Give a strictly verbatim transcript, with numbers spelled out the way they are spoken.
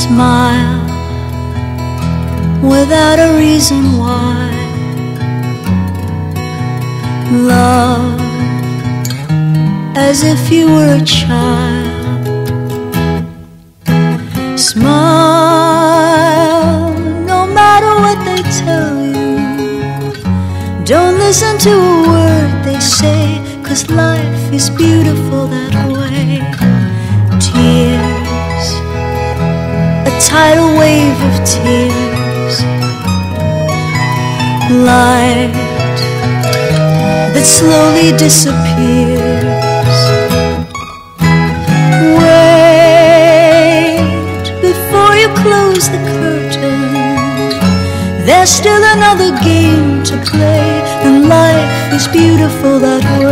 Smile without a reason why. Love as if you were a child. Smile no matter what they tell you. Don't listen to a word they say, 'cause life is beautiful that way. Tears, a tidal wave of tears. Light that slowly disappears. Wait before you close the curtain. There's still another game to play, and life is beautiful that way.